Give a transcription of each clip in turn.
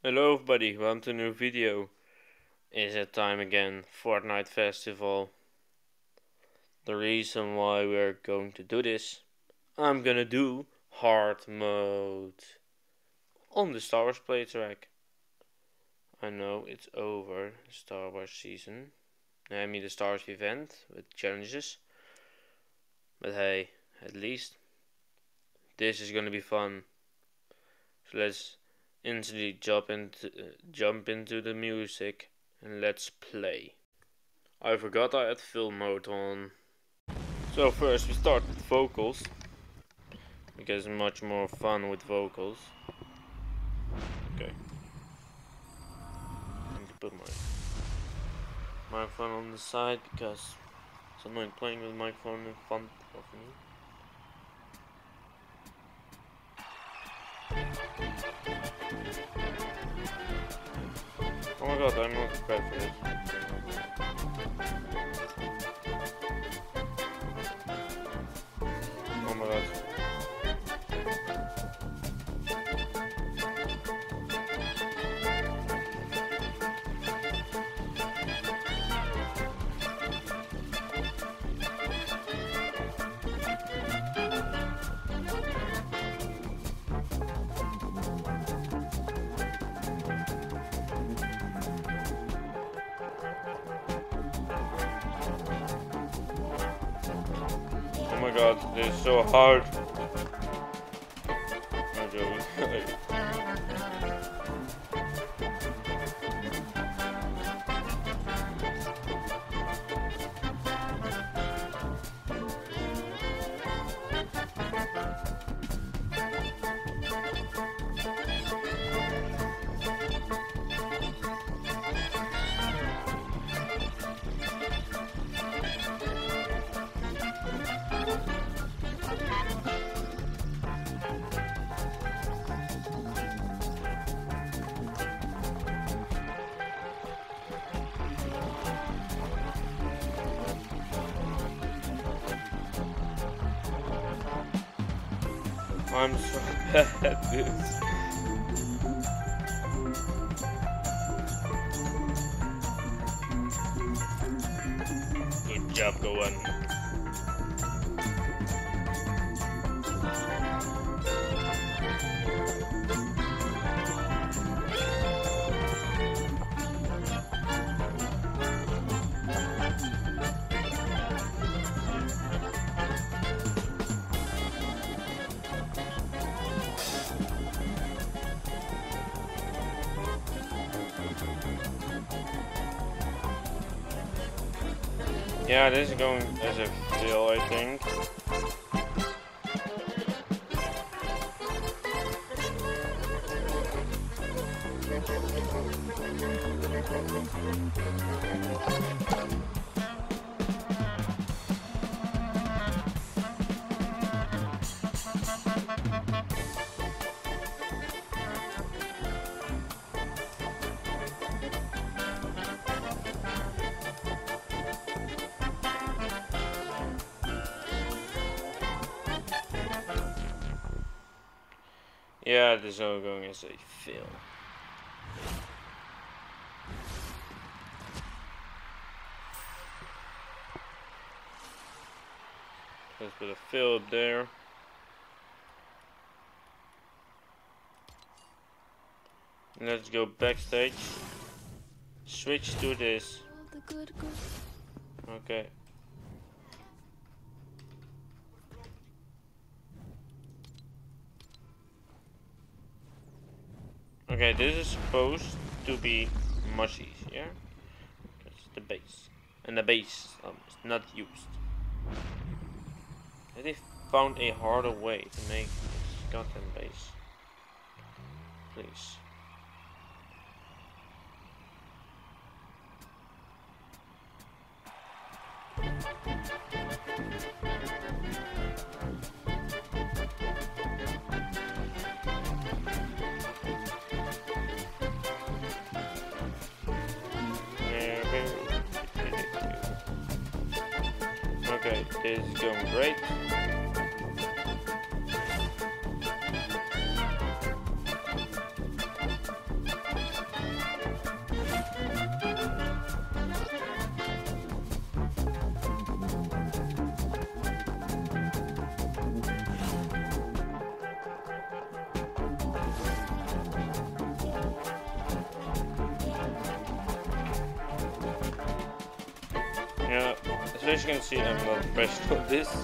Hello everybody, welcome to a new video. Is it time again, Fortnite Festival. The reason why we're going to do this, I'm gonna do hard mode on the Star Wars playtrack. I know it's over, Star Wars season. I mean the Star Wars event with challenges. But hey, at least this is gonna be fun. So let's instantly jump into the music and let's play. I forgot I had film mode on. So first we start with vocals, because it's much more fun with vocals. Okay. I need to put my microphone on the side because it's annoying playing with the microphone in front of me. Oh my god, I'm not prepared for this. Oh my god. Oh my god, this is so hard. I'm joking. I'm so bad at this. Good job, Gohan. Yeah, this is going as a fill, I think. Yeah, this is all going as a fill. Let's put a fill up there. Let's go backstage. Switch to this. Okay. Okay, this is supposed to be much easier. It's the base. And the base is not used. They found a harder way to make this goddamn base. Please. Okay, this is going great. So as you can see, I'm not professional at this.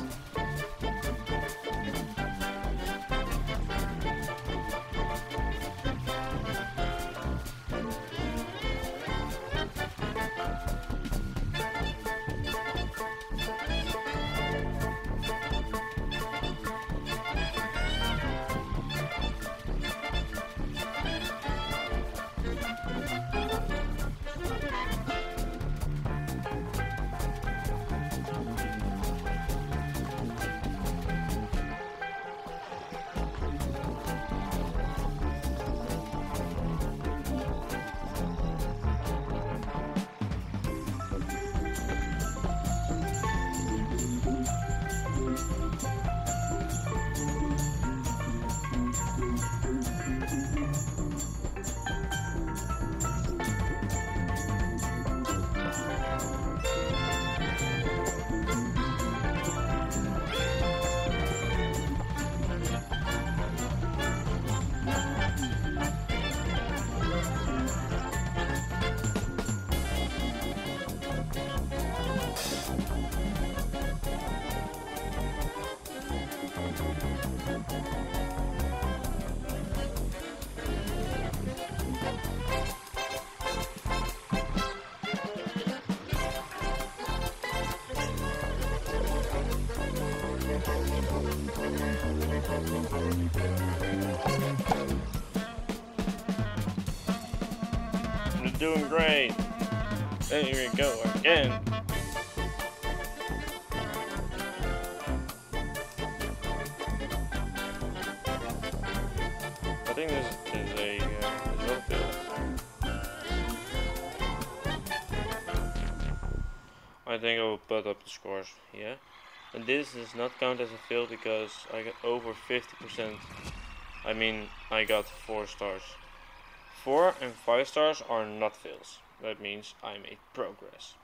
You're doing great. There we go again. I think this is a no field. I think I will put up the scores. Yeah. And this does not count as a fail because I got over 50%. I mean, I got 4 stars. 4 and 5 stars are not fails. That means I made progress.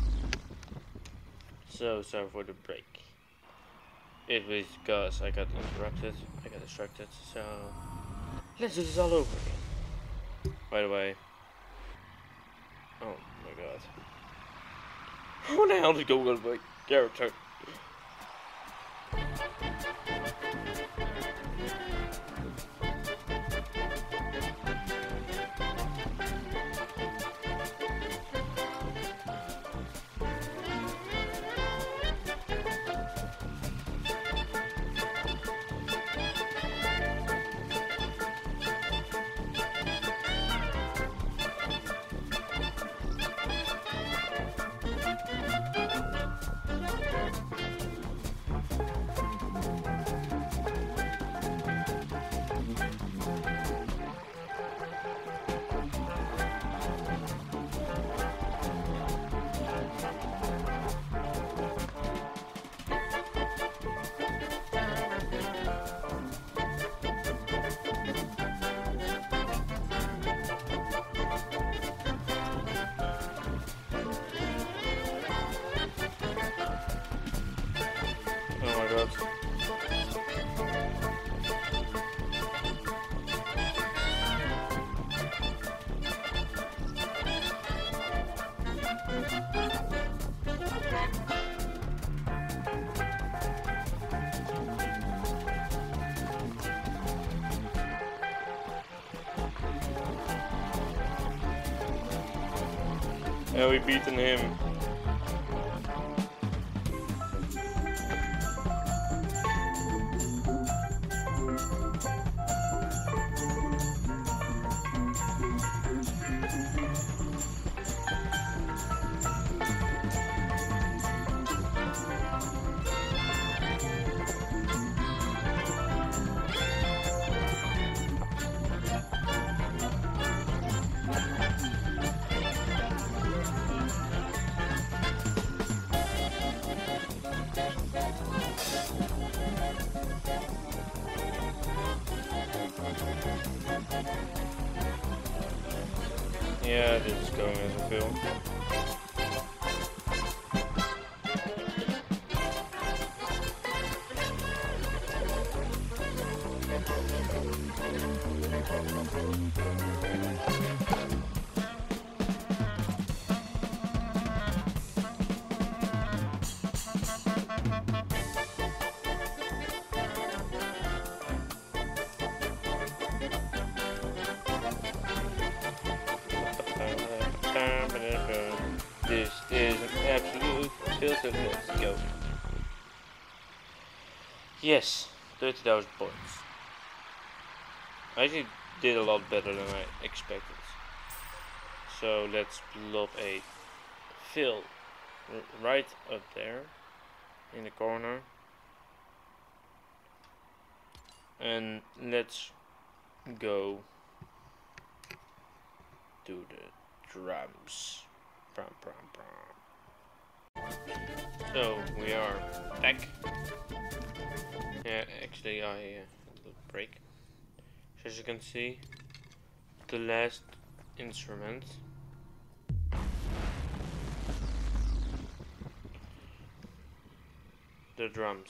So sorry for the break. It was because I got interrupted. I got distracted. So let's do this all over again. By the way. Oh my god. How the hell did go with my character? Yeah, we beaten him. Yeah, this is going as a film. This is an absolute filter. Let's go. Yes, 30,000 points. I actually did a lot better than I expected. So let's plop a fill right up there in the corner. And let's go to the drums. Brum, brum, brum. So we are back. Yeah, actually I had a little break. So as you can see, the last instrument. The drums.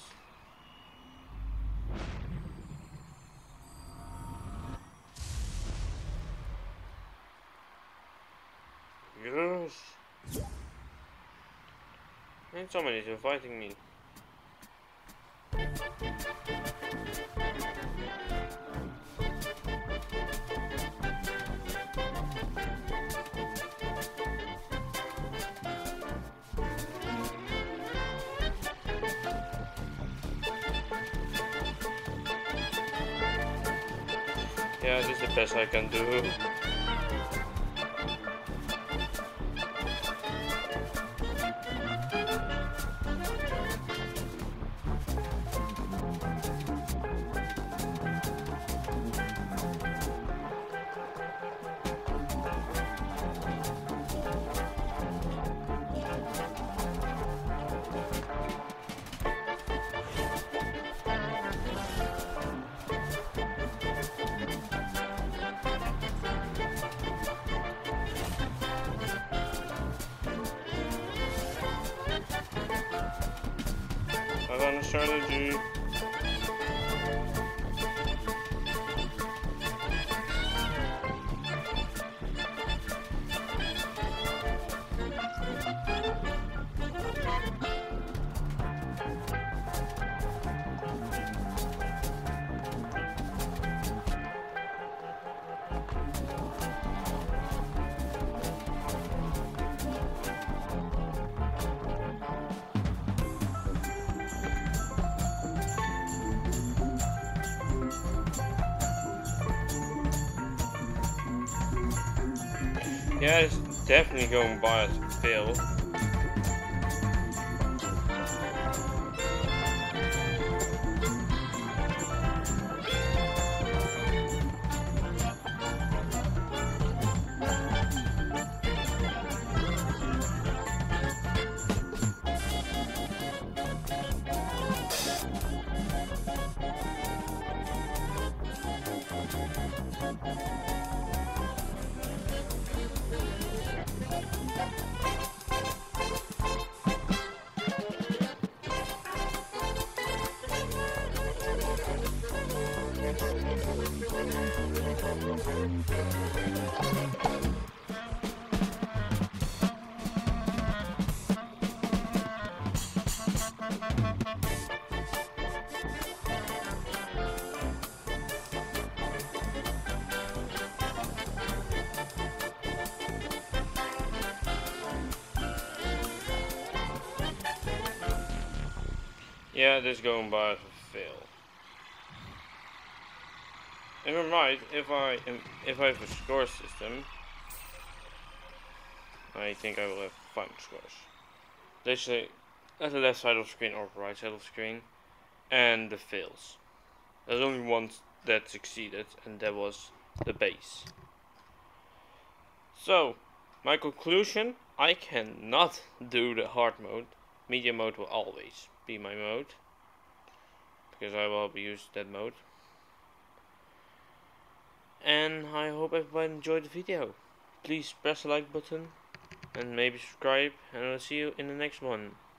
Yes! And somebody's inviting me. Yeah, this is the best I can do. I got a strategy. Yeah, it's definitely going by as a fail. Yeah, this is going by as a fail. If I'm right, if I have a score system, I think I will have 5 scores. They say at the left side of the screen or right side of the screen, and the fails. There's only one that succeeded, and that was the base. So, my conclusion, I cannot do the hard mode. Medium mode will always be my mode, because I will use that mode. And I hope everybody enjoyed the video. Please press the like button and maybe subscribe, and I'll see you in the next one.